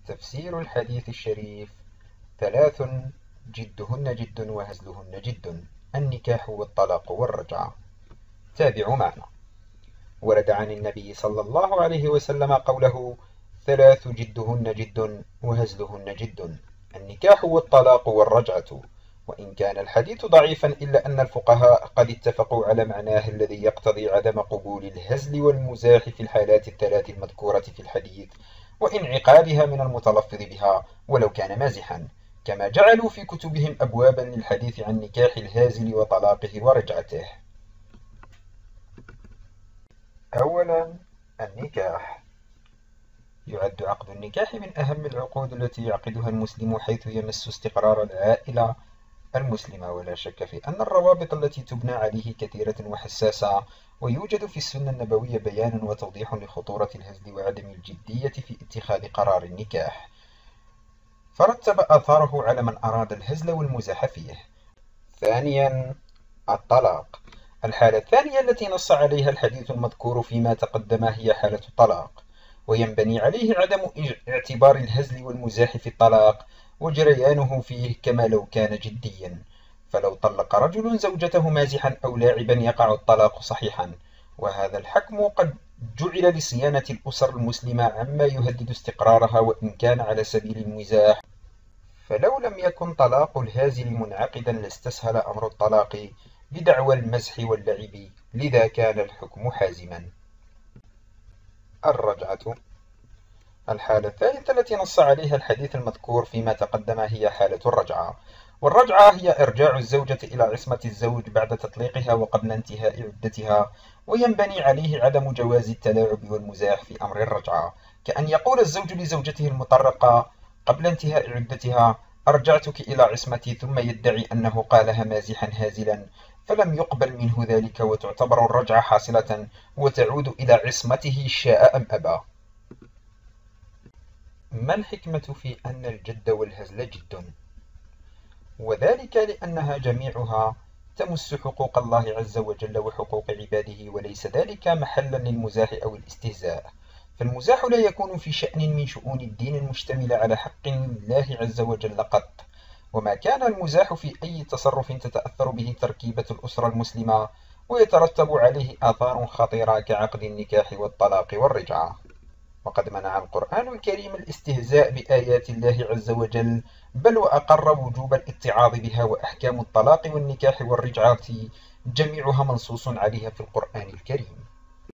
تفسير الحديث الشريف: ثلاث جدهن جد وهزلهن جد: النكاح والطلاق والرجعة. تابعوا معنا. ورد عن النبي صلى الله عليه وسلم قوله: ثلاث جدهن جد وهزلهن جد: النكاح والطلاق والرجعة. وإن كان الحديث ضعيفا إلا أن الفقهاء قد اتفقوا على معناه الذي يقتضي عدم قبول الهزل والمزاح في الحالات الثلاث المذكورة في الحديث، وانعقادها من المتلفظ بها ولو كان مازحا، كما جعلوا في كتبهم أبوابا للحديث عن نكاح الهازل وطلاقه ورجعته. أولا، النكاح. يعد عقد النكاح من أهم العقود التي يعقدها المسلم، حيث يمس استقرار العائلة المسلمة، ولا شك في أن الروابط التي تبنى عليه كثيرة وحساسة، ويوجد في السنة النبوية بيان وتوضيح لخطورة الهزل وعدم الجدية في اتخاذ قرار النكاح، فرتب آثاره على من أراد الهزل والمزاح فيه. ثانيا، الطلاق. الحالة الثانية التي نص عليها الحديث المذكور فيما تقدم هي حالة الطلاق، وينبني عليه عدم اعتبار الهزل والمزاح في الطلاق وجريانه فيه كما لو كان جديا، فلو طلق رجل زوجته مازحا أو لاعبا يقع الطلاق صحيحا، وهذا الحكم قد جعل لصيانة الأسر المسلمة عما يهدد استقرارها وإن كان على سبيل المزاح، فلو لم يكن طلاق الهازل منعقدا لاستسهل أمر الطلاق بدعوى المزح واللعب، لذا كان الحكم حازما. الرجعة. الحالة الثالثة التي نص عليها الحديث المذكور فيما تقدم هي حالة الرجعة، والرجعة هي إرجاع الزوجة إلى عصمة الزوج بعد تطليقها وقبل انتهاء عدتها، وينبني عليه عدم جواز التلاعب والمزاح في أمر الرجعة، كأن يقول الزوج لزوجته المطلقة قبل انتهاء عدتها: أرجعتك إلى عصمتي، ثم يدعي أنه قالها مازحا هازلا، فلم يقبل منه ذلك، وتعتبر الرجعة حاصلة وتعود إلى عصمته شاء أم أبى. ما الحكمة في أن الجد والهزل جد؟ وذلك لأنها جميعها تمس حقوق الله عز وجل وحقوق عباده، وليس ذلك محلا للمزاح أو الاستهزاء، فالمزاح لا يكون في شأن من شؤون الدين المشتملة على حق لله عز وجل قط، وما كان المزاح في أي تصرف تتأثر به تركيبة الأسرة المسلمة ويترتب عليه آثار خطيرة كعقد النكاح والطلاق والرجعة. وقد منع القرآن الكريم الاستهزاء بآيات الله عز وجل، بل وأقر وجوب الاتعاظ بها، وأحكام الطلاق والنكاح والرجعة جميعها منصوص عليها في القرآن الكريم.